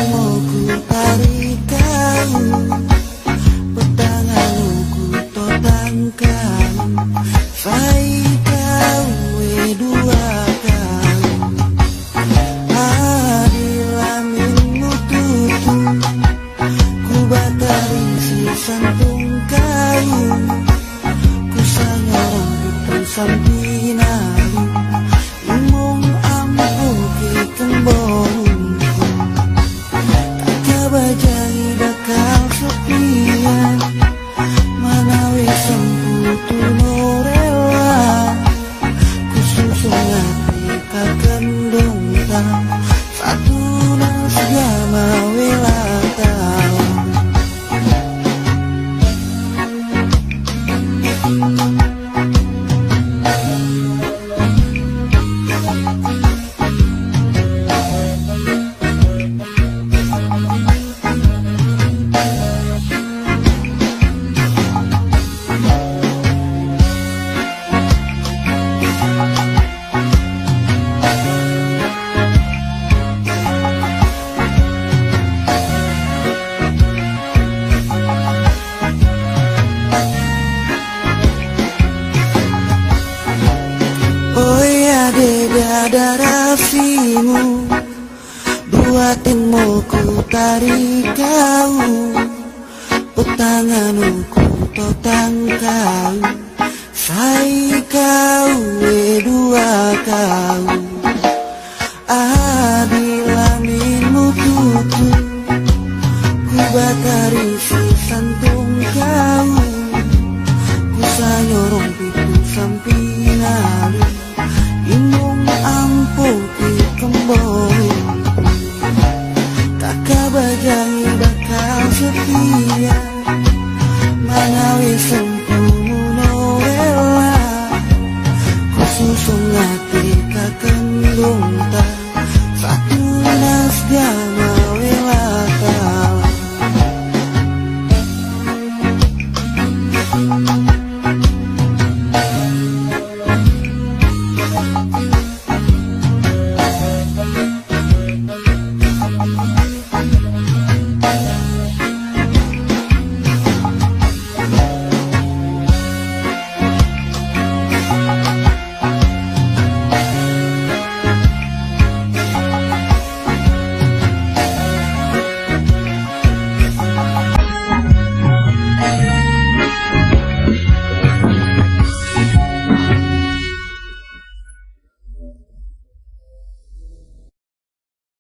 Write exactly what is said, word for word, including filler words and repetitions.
mau ku tarik kau, petanganku ku totangkan, fai kau we dua kau. Adilaminmu tutu, ku batari si santung kau, ku sangarang hitam sampinalu, imong ampu ke kembong. Tak kabajai bakal sepian, manawi semputu norela, ku susung hati kakendong tau, satu nas gama wela tau. Ada rafimu, buatin mau ku tarik kau, petanganku ku totang kau, sai kau we dua kau.